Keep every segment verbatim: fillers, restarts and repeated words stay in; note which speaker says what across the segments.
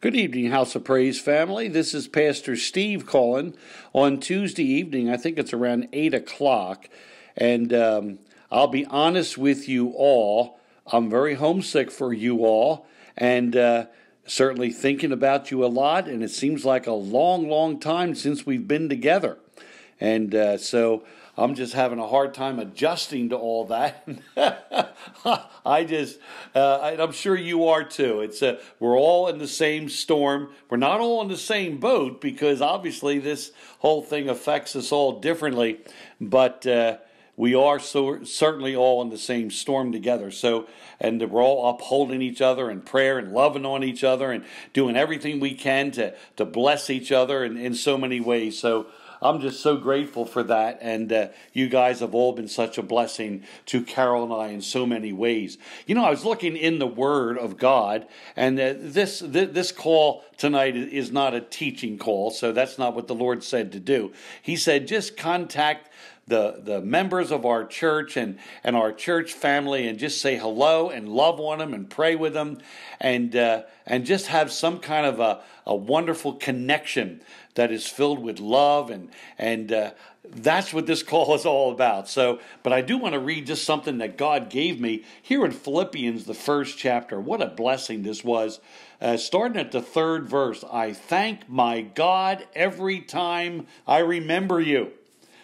Speaker 1: Good evening, House of Praise family. This is Pastor Steve calling on Tuesday evening. I think it's around eight o'clock. And um, I'll be honest with you all. I'm very homesick for you all and uh, certainly thinking about you a lot. And it seems like a long, long time since we've been together. And uh, so I'm just having a hard time adjusting to all that. I just, uh, I'm sure you are too. It's uh, we're all in the same storm. We're not all in the same boat because obviously this whole thing affects us all differently. But uh, we are so certainly all in the same storm together. So, and we're all upholding each other in prayer and loving on each other and doing everything we can to to bless each other in, in so many ways. So I'm just so grateful for that, and uh, you guys have all been such a blessing to Carol and I in so many ways. You know, I was looking in the Word of God, and uh, this th- this call tonight is not a teaching call, so that's not what the Lord said to do. He said, just contact the the members of our church and, and our church family and just say hello and love on them and pray with them and uh, and just have some kind of a, a wonderful connection that is filled with love and and uh, that's what this call is all about. So, but I do want to read just something that God gave me here in Philippians, the first chapter. What a blessing this was. Uh, starting at the third verse, I thank my God every time I remember you.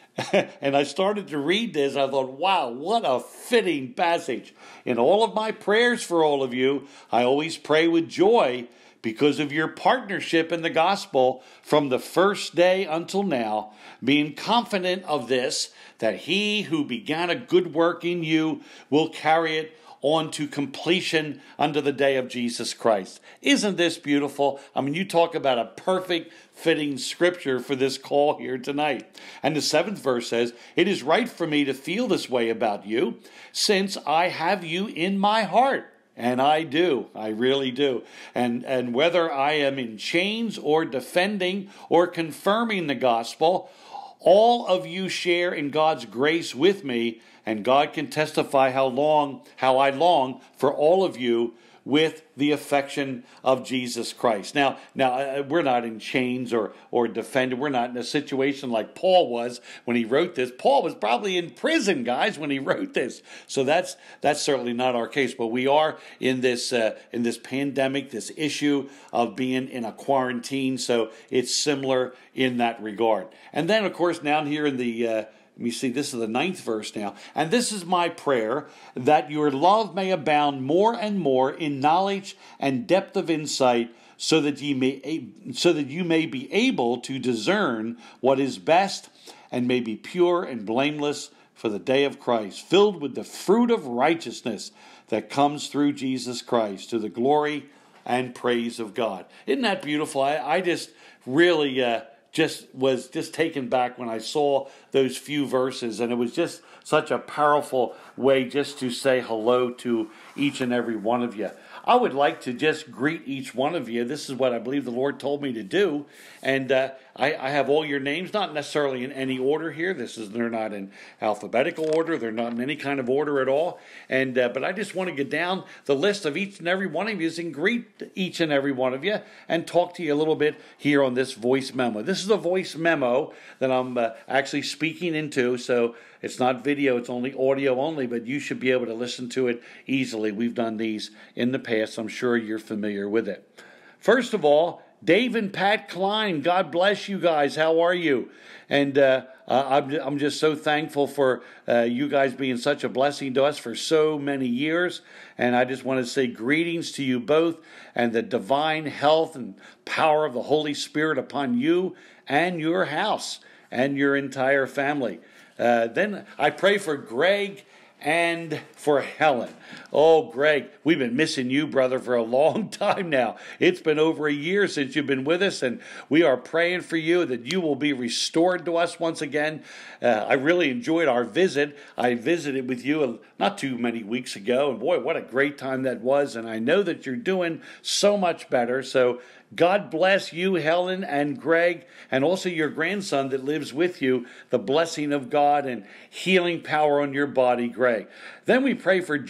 Speaker 1: And I started to read this. I thought, wow, what a fitting passage. In all of my prayers for all of you, I always pray with joy because of your partnership in the gospel from the first day until now, being confident of this, that he who began a good work in you will carry it on to completion unto the day of Jesus Christ. Isn't this beautiful? I mean, you talk about a perfect fitting scripture for this call here tonight. And the seventh verse says, it is right for me to feel this way about you, since I have you in my heart. And I do. I really do. And, and whether I am in chains or defending or confirming the gospel, all of you share in God's grace with me, and God can testify how long, how I long for all of you with the affection of Jesus Christ. Now, now we're not in chains or or defended. We're not in a situation like Paul was when he wrote this. Paul was probably in prison, guys, when he wrote this. So that's that's certainly not our case. But we are in this uh, in this pandemic, this issue of being in a quarantine. So it's similar in that regard. And then, of course, down here in the uh, Let me see, this is the ninth verse now. And this is my prayer, that your love may abound more and more in knowledge and depth of insight, so that you may so that you may be able to discern what is best and may be pure and blameless for the day of Christ, filled with the fruit of righteousness that comes through Jesus Christ, to the glory and praise of God. Isn't that beautiful? I, I just really... Uh, just was just taken back when I saw those few verses, and it was just such a powerful way just to say hello to each and every one of you. I would like to just greet each one of you. This is what I believe the Lord told me to do, and uh, I, I have all your names, not necessarily in any order here. This is they're not in alphabetical order. They're not in any kind of order at all. And uh, but I just want to get down the list of each and every one of you and greet each and every one of you and talk to you a little bit here on this voice memo. This is a voice memo that I'm uh, actually speaking into, so it's not video, it's only audio only, but you should be able to listen to it easily. We've done these in the past. I'm sure you're familiar with it. First of all, Dave and Pat Klein, God bless you guys. How are you? And uh, I'm, I'm just so thankful for uh, you guys being such a blessing to us for so many years. And I just want to say greetings to you both and the divine health and power of the Holy Spirit upon you and your house and your entire family. Uh, then I pray for Greg and for Helen. Oh, Greg, we've been missing you, brother, for a long time now. It's been over a year since you've been with us, and we are praying for you that you will be restored to us once again. Uh, I really enjoyed our visit. I visited with you not too many weeks ago, and boy, what a great time that was, and I know that you're doing so much better, so God bless you, Helen and Greg, and also your grandson that lives with you, the blessing of God and healing power on your body, Greg. Then we pray for Joan Villar.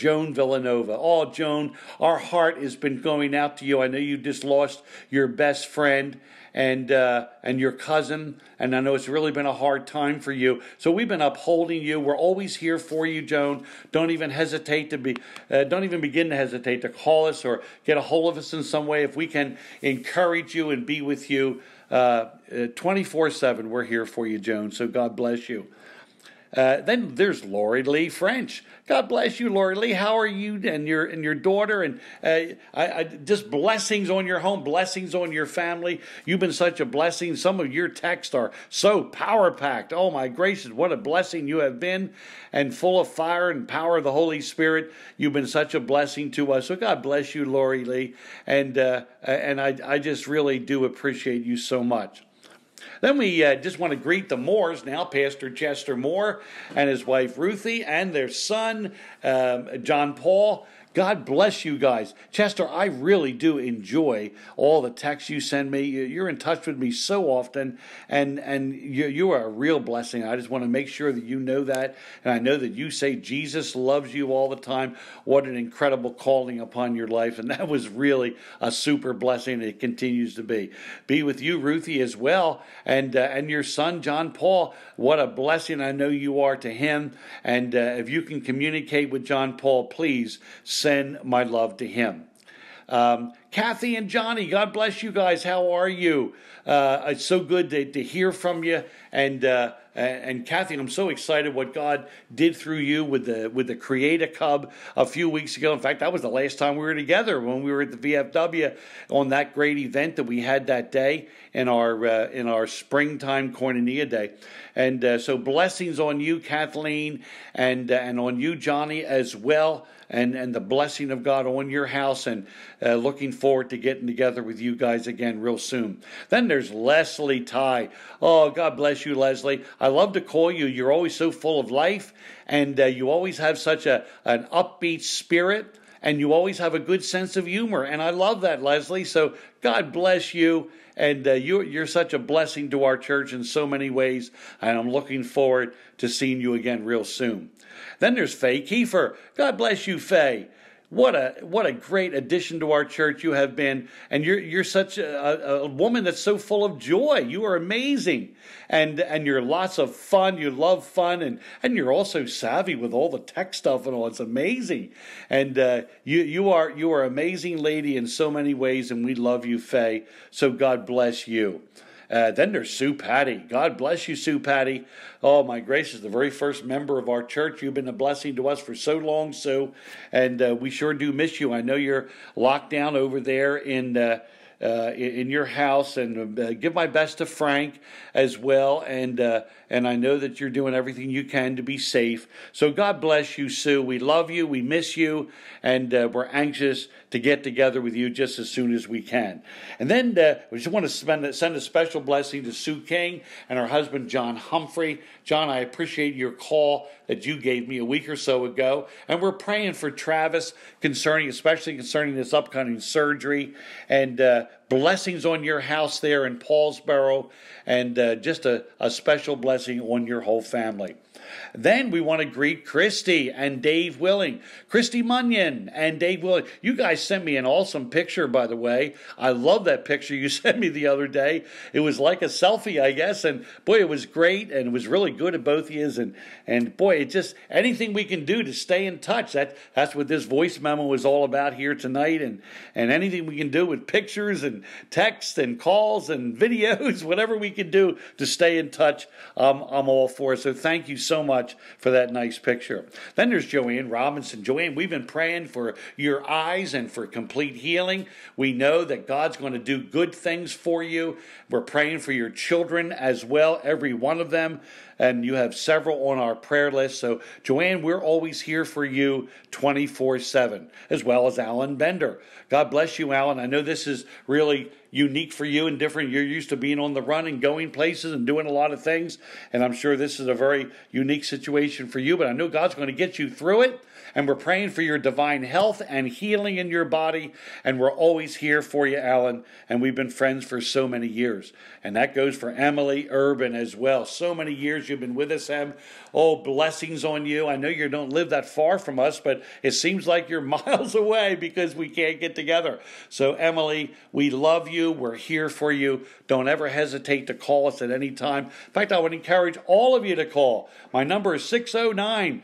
Speaker 1: Villanova. Oh, Joan, our heart has been going out to you. I know you just lost your best friend and uh, and your cousin, and I know it's really been a hard time for you. So we've been upholding you. We're always here for you, Joan. Don't even hesitate to be, uh, don't even begin to hesitate to call us or get a hold of us in some way. If we can encourage you and be with you uh, twenty-four seven, we're here for you, Joan. So God bless you. Uh, then there's Lori Lee French. God bless you, Lori Lee. How are you and your and your daughter? And uh, I, I, just blessings on your home, blessings on your family. You've been such a blessing. Some of your texts are so power-packed. Oh, my gracious, what a blessing you have been, and full of fire and power of the Holy Spirit. You've been such a blessing to us. So God bless you, Lori Lee. And, uh, and I, I just really do appreciate you so much. Then we uh, just want to greet the Moores now, Pastor Chester Moore and his wife Ruthie and their son, um, John Paul. God bless you guys. Chester, I really do enjoy all the texts you send me. You're in touch with me so often, and, and you, you are a real blessing. I just want to make sure that you know that, and I know that you say Jesus loves you all the time. What an incredible calling upon your life, and that was really a super blessing. It continues to be. Be with you, Ruthie, as well, and uh, and your son, John Paul. What a blessing I know you are to him, and uh, if you can communicate with John Paul, please send my love to him. Um, Kathy and Johnny, God bless you guys. How are you? Uh, it's so good to, to hear from you. And uh, and Kathy, I'm so excited what God did through you with the with the Create-A-Cub a few weeks ago. In fact, that was the last time we were together when we were at the V F W on that great event that we had that day in our uh, in our springtime Koinonia Day. And uh, so blessings on you, Kathleen, and uh, and on you, Johnny, as well. And, and the blessing of God on your house, and uh, looking forward to getting together with you guys again real soon. Then there's Leslie Ty. Oh, God bless you, Leslie. I love to call you. You're always so full of life, and uh, you always have such a an upbeat spirit, and you always have a good sense of humor. And I love that, Leslie. So God bless you. And uh, you, you're such a blessing to our church in so many ways. And I'm looking forward to seeing you again real soon. Then there's Faye Kiefer. God bless you, Faye. What a what a great addition to our church you have been. And you're you're such a, a woman that's so full of joy. You are amazing. And and you're lots of fun. You love fun. And, and you're also savvy with all the tech stuff and all. It's amazing. And uh, you you are you are an amazing lady in so many ways. And we love you, Faye. So God bless you. Uh, then there's Sue Patty. God bless you, Sue Patty. Oh, my gracious, the very first member of our church. You've been a blessing to us for so long, Sue, and uh, we sure do miss you. I know you're locked down over there in uh, uh, in your house, and uh, give my best to Frank as well, and uh, and I know that you're doing everything you can to be safe. So God bless you, Sue. We love you, we miss you, and uh, we're anxious to get together with you just as soon as we can. And then uh, we just want to spend, send a special blessing to Sue King and her husband, John Humphrey. John, I appreciate your call that you gave me a week or so ago. And we're praying for Travis, concerning, especially concerning this upcoming surgery. And uh, blessings on your house there in Paulsboro. And uh, just a, a special blessing on your whole family. Then we want to greet Christy and Dave Willing. Christy Munyon and Dave Willing. You guys sent me an awesome picture, by the way. I love that picture you sent me the other day. It was like a selfie, I guess. And boy, it was great. And it was really good at both of you. And, and boy, it just, anything we can do to stay in touch. That, that's what this voice memo is all about here tonight. And, and anything we can do with pictures and text and calls and videos, whatever we can do to stay in touch, um, I'm all for it. So thank you so much for that nice picture. Then there's Joanne Robinson. Joanne, we've been praying for your eyes and for complete healing. We know that God's going to do good things for you. We're praying for your children as well, every one of them. And you have several on our prayer list. So, Joanne, we're always here for you twenty-four seven, as well as Alan Bender. God bless you, Alan. I know this is really unique for you and different. You're used to being on the run and going places and doing a lot of things. And I'm sure this is a very unique situation for you. But I know God's going to get you through it. And we're praying for your divine health and healing in your body. And we're always here for you, Alan. And we've been friends for so many years. And that goes for Emily Urban as well. So many years you've been with us, Em. Oh, blessings on you. I know you don't live that far from us, but it seems like you're miles away because we can't get together. So, Emily, we love you. We're here for you. Don't ever hesitate to call us at any time. In fact, I would encourage all of you to call. My number is six oh nine,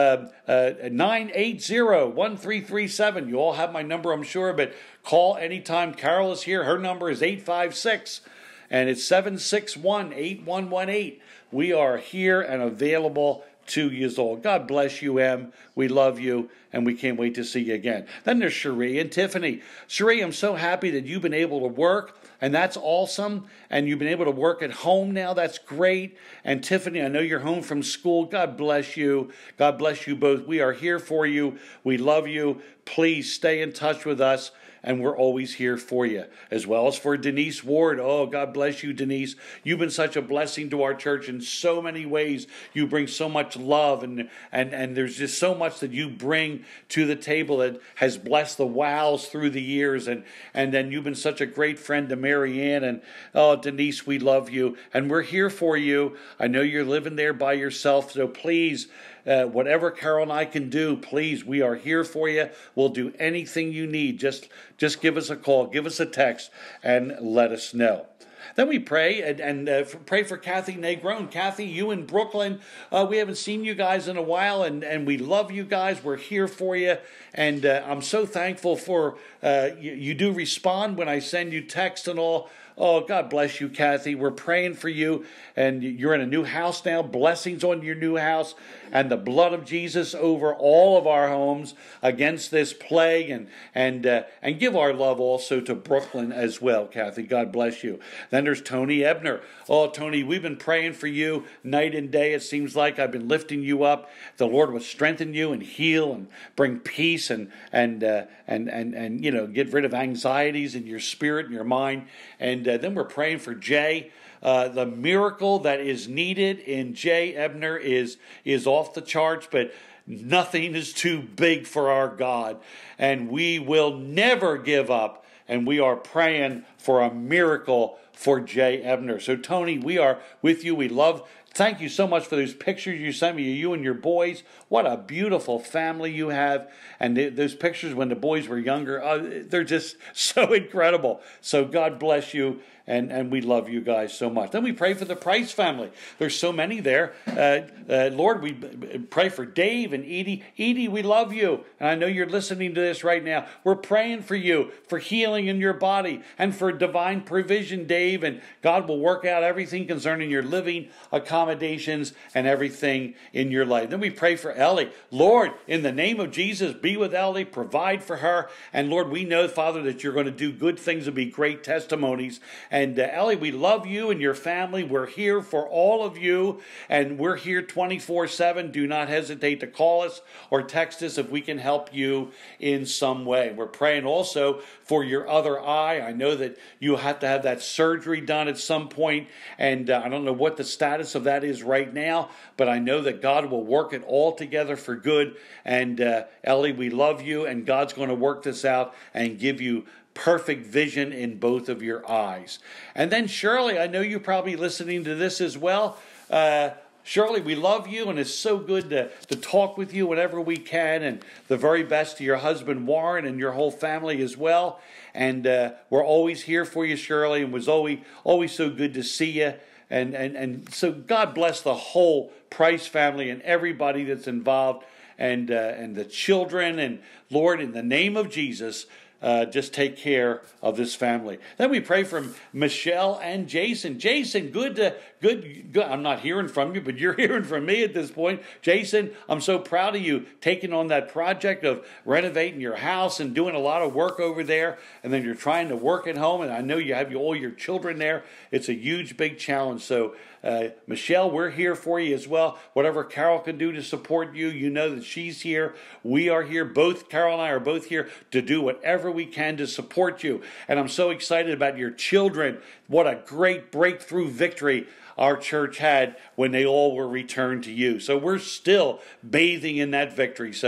Speaker 1: nine eight zero, one three three seven. You all have my number, I'm sure, but call anytime. Carol is here. Her number is eight five six, and it's seven six one, eight one one eight. We are here and available to you all. God bless you, Em. We love you, and we can't wait to see you again. Then there's Cherie and Tiffany. Cherie, I'm so happy that you've been able to work, and that's awesome. And you've been able to work at home now. That's great. And Tiffany, I know you're home from school. God bless you. God bless you both. We are here for you. We love you. Please stay in touch with us. And we're always here for you, as well as for Denise Ward. Oh, God bless you, Denise. You've been such a blessing to our church in so many ways. You bring so much love, and and and there's just so much that you bring to the table that has blessed the wows through the years. And and then you've been such a great friend to Mary Ann. And oh, Denise, we love you, and we're here for you. I know you're living there by yourself, so please, Uh, whatever Carol and I can do, please, we are here for you. We'll do anything you need. Just, just give us a call, give us a text, and let us know. Then we pray and, and uh, pray for Kathy Negron. Kathy, you in Brooklyn, uh, we haven't seen you guys in a while, and, and we love you guys. We're here for you, and uh, I'm so thankful for uh, you, you do respond when I send you text and all. Oh, God bless you, Kathy. We're praying for you, and you're in a new house now. Blessings on your new house, and the blood of Jesus over all of our homes against this plague, and and uh, and give our love also to Brooklyn as well, Kathy. God bless you. Then there's Tony Ebner. Oh, Tony, we've been praying for you night and day. It seems like I've been lifting you up. The Lord will strengthen you and heal and bring peace and and uh, and and and you know, get rid of anxieties in your spirit and your mind. And uh, then we're praying for Jay. Uh, the miracle that is needed in Jay Ebner is is off the charts, but nothing is too big for our God, and we will never give up. And we are praying for a miracle for Jay Ebner. So, Tony, we are with you. We love. Thank you so much for those pictures you sent me, you and your boys. What a beautiful family you have. And th- those pictures when the boys were younger, uh, they're just so incredible. So God bless you, and, and we love you guys so much. Then we pray for the Price family. There's so many there. Uh, uh, Lord, we pray for Dave and Edie. Edie, we love you. And I know you're listening to this right now. We're praying for you, for healing in your body, and for divine provision, Dave. And God will work out everything concerning your living, accommodations, and everything in your life. Then we pray for Ellie. Lord, in the name of Jesus, be with Ellie, provide for her. And Lord, we know, Father, that you're going to do good things and be great testimonies. And uh, Ellie, we love you and your family. We're here for all of you, and we're here twenty-four seven. Do not hesitate to call us or text us if we can help you in some way. We're praying also for your other eye. I know that you have to have that surgery done at some point, and uh, I don't know what the status of that is right now, but I know that God will work it all together for good. And uh, Ellie, we love you, and God's going to work this out and give you perfect vision in both of your eyes. And then Shirley, I know you're probably listening to this as well. Uh, Shirley, we love you, and it's so good to, to talk with you whenever we can, and the very best to your husband Warren and your whole family as well. And uh, we're always here for you, Shirley, and it was always always so good to see you. And, and, and so God bless the whole Price family and everybody that's involved, and uh, and the children. And Lord, in the name of Jesus, Uh, just take care of this family. Then we pray for Michelle and Jason. Jason, good to good, good. I'm not hearing from you, but you're hearing from me at this point. Jason, I'm so proud of you taking on that project of renovating your house and doing a lot of work over there. And then you're trying to work at home, and I know you have all your children there. It's a huge, big challenge. So, uh, Michelle, we're here for you as well. Whatever Carol can do to support you, you know that she's here. We are here. Both Carol and I are both here to do whatever we can to support you. And I'm so excited about your children. What a great breakthrough victory our church had when they all were returned to you. So we're still bathing in that victory. So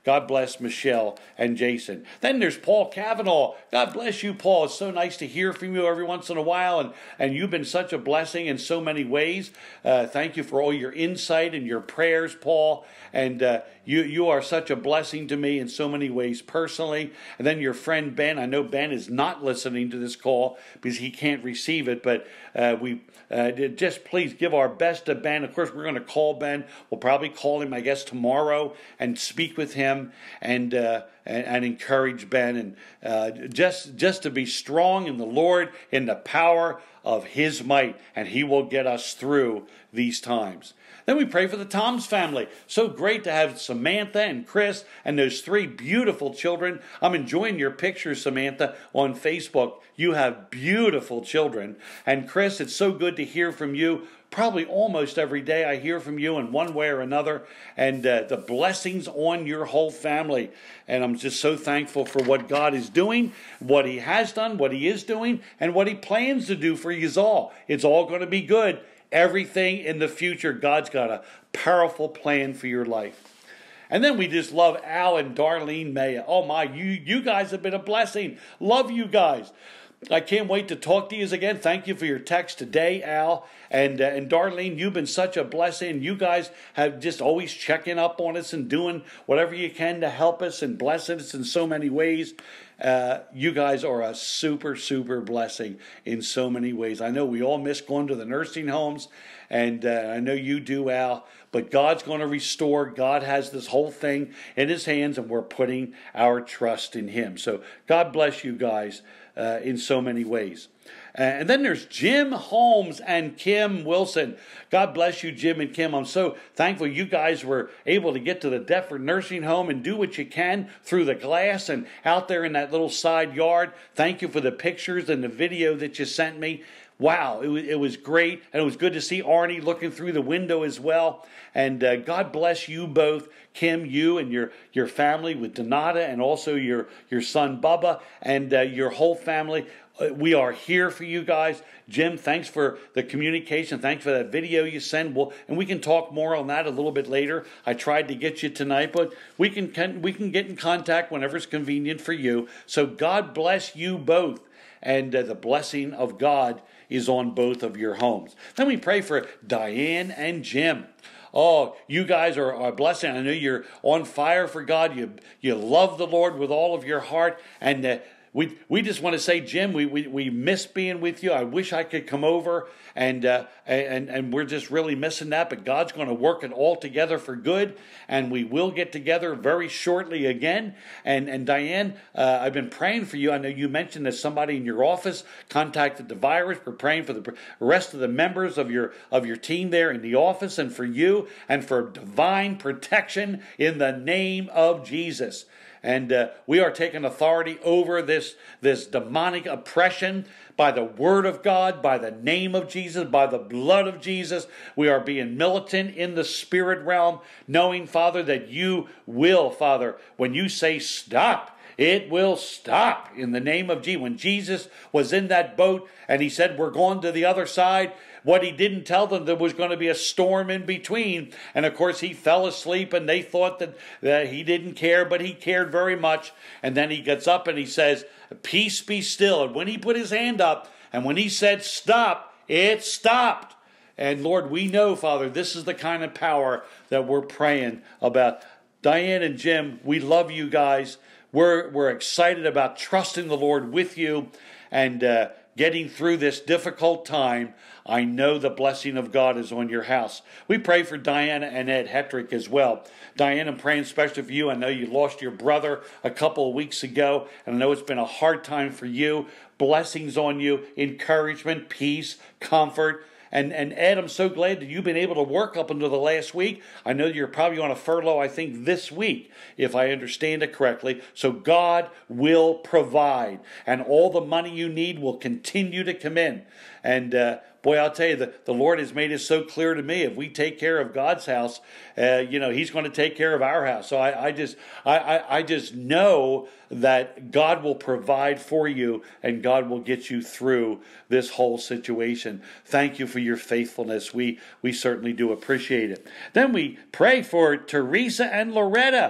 Speaker 1: God bless Michelle and Jason. Then there's Paul Cavanaugh. God bless you, Paul. It's so nice to hear from you every once in a while, and, and you've been such a blessing in so many ways. Uh, thank you for all your insight and your prayers, Paul. And uh, you, you are such a blessing to me in so many ways personally. And then your friend Ben. I know Ben is not listening to this call because he can't receive it, but uh, we uh, just please give our best to Ben. Of course, we're going to call Ben. We'll probably call him, I guess, tomorrow and speak with him and uh, and, and encourage Ben and uh, just just to be strong in the Lord, in the power of His might, and He will get us through these times. Then we pray for the Toms family. So great to have Samantha and Chris and those three beautiful children. I'm enjoying your pictures, Samantha, on Facebook. You have beautiful children. And Chris, it's so good to hear from you. Probably almost every day I hear from you in one way or another. And uh, the blessings on your whole family. And I'm just so thankful for what God is doing, what He has done, what He is doing, and what He plans to do for you all. It's all going to be good. Everything in the future, God's got a powerful plan for your life. And then we just love Al and Darlene Maya. Oh my, you, you guys have been a blessing. Love you guys. I can't wait to talk to you again. Thank you for your text today, Al. And, uh, and Darlene, you've been such a blessing. You guys have just always checking up on us and doing whatever you can to help us and bless us in so many ways. Uh, you guys are a super, super blessing in so many ways. I know we all miss going to the nursing homes, and uh, I know you do, Al, but God's going to restore. God has this whole thing in His hands, and we're putting our trust in Him. So God bless you guys uh, in so many ways. Uh, and then there's Jim Holmes and Kim Wilson. God bless you, Jim and Kim. I'm so thankful you guys were able to get to the Deptford Nursing Home and do what you can through the glass and out there in that little side yard. Thank you for the pictures and the video that you sent me. Wow, it was, it was great. And it was good to see Arnie looking through the window as well. And uh, God bless you both, Kim, you and your, your family with Donata, and also your, your son Bubba and uh, your whole family. We are here for you guys. Jim, thanks for the communication. Thanks for that video you send. We'll, and we can talk more on that a little bit later. I tried to get you tonight, but we can, can we can get in contact whenever it's convenient for you. So God bless you both. And uh, the blessing of God is on both of your homes. Then we pray for Diane and Jim. Oh, you guys are a blessing. I know you're on fire for God. You you love the Lord with all of your heart. And uh, we we just want to say, Jim, we, we we miss being with you. I wish I could come over, and uh, and and we're just really missing that. But God's going to work it all together for good, and we will get together very shortly again. And and Diane, uh, I've been praying for you. I know you mentioned that somebody in your office contacted the virus. We're praying for the rest of the members of your of your team there in the office, and for you, and for divine protection in the name of Jesus. And uh, we are taking authority over this, this demonic oppression by the word of God, by the name of Jesus, by the blood of Jesus. We are being militant in the spirit realm, knowing, Father, that you will, Father, when you say stop, it will stop in the name of Jesus. When Jesus was in that boat and He said, we're going to the other side, what He didn't tell them, there was going to be a storm in between. And of course, He fell asleep and they thought that, that He didn't care, but He cared very much. And then He gets up and He says, peace be still. And when He put His hand up and when He said stop, it stopped. And Lord, we know, Father, this is the kind of power that we're praying about. Diane and Jim, we love you guys. We're, we're excited about trusting the Lord with you and uh, getting through this difficult time. I know the blessing of God is on your house. We pray for Diana and Ed Hetrick as well. Diana, I'm praying especially for you. I know you lost your brother a couple of weeks ago, and I know it's been a hard time for you. Blessings on you, encouragement, peace, comfort. And, and Ed, I'm so glad that you've been able to work up until the last week. I know you're probably on a furlough, I think, this week, if I understand it correctly. So God will provide, and all the money you need will continue to come in. And uh, boy, I'll tell you, the, the Lord has made it so clear to me, if we take care of God's house, uh, you know, He's going to take care of our house. So I, I just I, I, I just know that God will provide for you and God will get you through this whole situation. Thank you for your faithfulness. We, we certainly do appreciate it. Then we pray for Teresa and Loretta.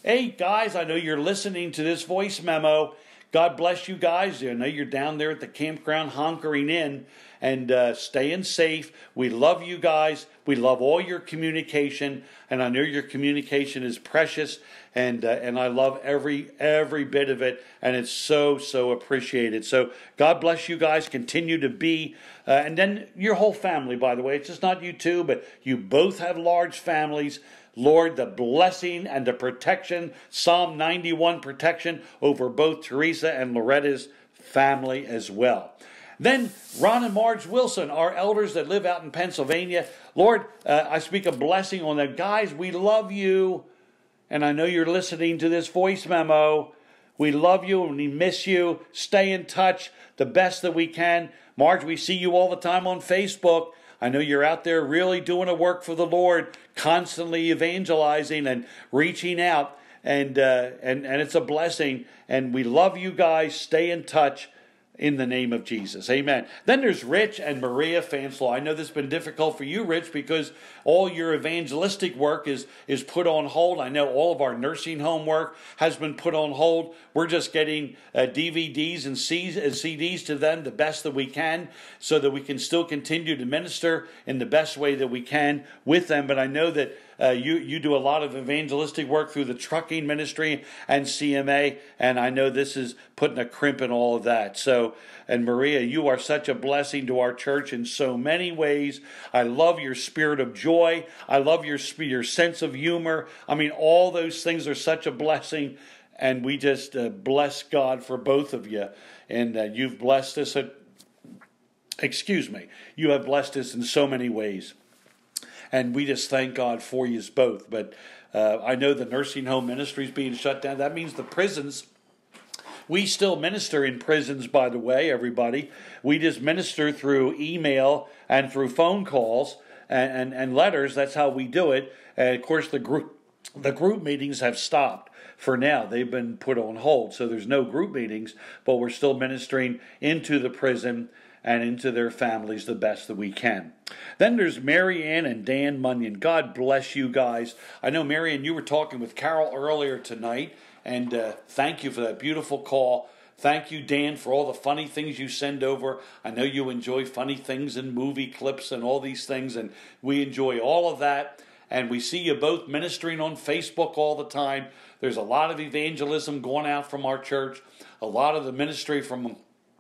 Speaker 1: Hey, guys, I know you're listening to this voice memo. God bless you guys. I know you're down there at the campground honkering in and uh, staying safe. We love you guys. We love all your communication, and I know your communication is precious, and uh, and I love every every bit of it, and it's so, so appreciated. So God bless you guys. Continue to be, uh, and then your whole family, by the way. It's just not you two, but you both have large families. Lord, the blessing and the protection, Psalm ninety-one protection over both Teresa and Loretta's family as well. Then Ron and Marge Wilson, our elders that live out in Pennsylvania. Lord, uh, I speak a blessing on them. Guys, we love you, and I know you're listening to this voice memo. We love you and we miss you. Stay in touch the best that we can. Marge, we see you all the time on Facebook. I know you're out there really doing a work for the Lord, constantly evangelizing and reaching out, and uh, and and it's a blessing. And we love you guys. Stay in touch in the name of Jesus. Amen. Then there's Rich and Maria Fanslaw. I know this has been difficult for you, Rich, because all your evangelistic work is, is put on hold. I know all of our nursing home work has been put on hold. We're just getting uh, D V Ds and C's, uh, C Ds to them the best that we can so that we can still continue to minister in the best way that we can with them. But I know that Uh, you, you do a lot of evangelistic work through the trucking ministry and C M A, and I know this is putting a crimp in all of that. So, and Maria, you are such a blessing to our church in so many ways. I love your spirit of joy. I love your, your sense of humor. I mean, all those things are such a blessing, and we just uh, bless God for both of you. And uh, you've blessed us, at, excuse me, you have blessed us in so many ways. And we just thank God for you both. But uh, I know the nursing home ministry is being shut down. That means the prisons. We still minister in prisons, by the way, everybody. We just minister through email and through phone calls and, and, and letters. That's how we do it. And, of course, the group, the group meetings have stopped for now. They've been put on hold. So there's no group meetings, but we're still ministering into the prison and into their families the best that we can. Then there's Mary Ann and Dan Munyon. God bless you guys. I know, Mary Ann, you were talking with Carol earlier tonight, and uh, thank you for that beautiful call. Thank you, Dan, for all the funny things you send over. I know you enjoy funny things and movie clips and all these things, and we enjoy all of that. And we see you both ministering on Facebook all the time. There's a lot of evangelism going out from our church, a lot of the ministry from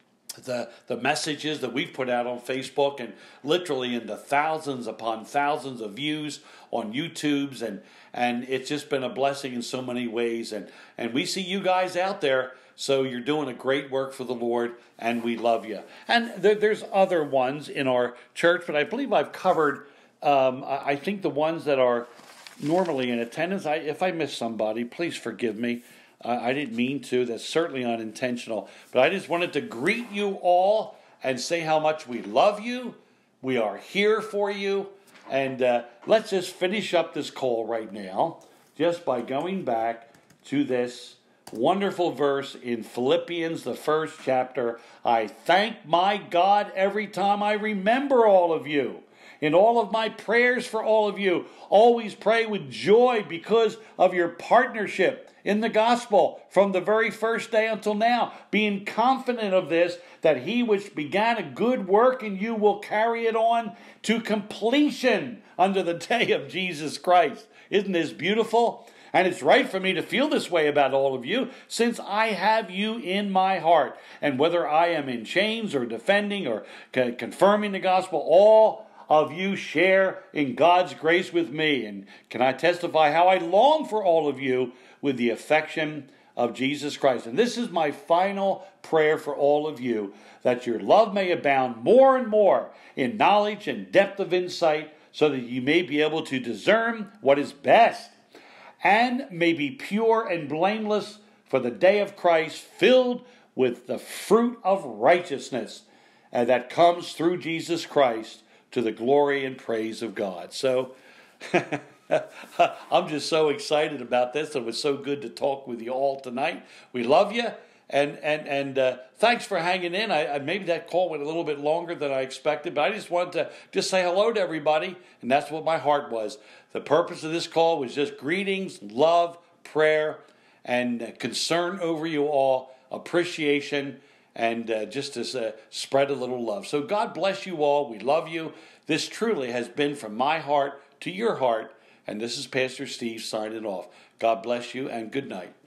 Speaker 1: the the messages that we've put out on Facebook, and literally into thousands upon thousands of views on YouTube's, and and it's just been a blessing in so many ways, and and we see you guys out there, so you're doing a great work for the Lord, and we love you. And there, there's other ones in our church, but I believe I've covered um, I think the ones that are normally in attendance. I, if I miss somebody, please forgive me. I didn't mean to. That's certainly unintentional. But I just wanted to greet you all and say how much we love you. We are here for you. And uh, let's just finish up this call right now just by going back to this wonderful verse in Philippians, the first chapter. I thank my God every time I remember all of you. In all of my prayers for all of you, always pray with joy because of your partnership in the gospel from the very first day until now, being confident of this, that he which began a good work in you will carry it on to completion unto the day of Jesus Christ. Isn't this beautiful? And it's right for me to feel this way about all of you, since I have you in my heart. And whether I am in chains or defending or confirming the gospel, all of you share in God's grace with me. And can I testify how I long for all of you with the affection of Jesus Christ. And this is my final prayer for all of you, that your love may abound more and more in knowledge and depth of insight, so that you may be able to discern what is best, and may be pure and blameless for the day of Christ, filled with the fruit of righteousness uh, that comes through Jesus Christ, to the glory and praise of God. So I'm just so excited about this. It was so good to talk with you all tonight. We love you, and and and uh, thanks for hanging in. I, I maybe that call went a little bit longer than I expected, but I just wanted to just say hello to everybody, and that's what my heart was. The purpose of this call was just greetings, love, prayer and concern over you all, appreciation, and uh, just to uh, spread a little love. So God bless you all. We love you. This truly has been from my heart to your heart, and this is Pastor Steve signing off. God bless you, and good night.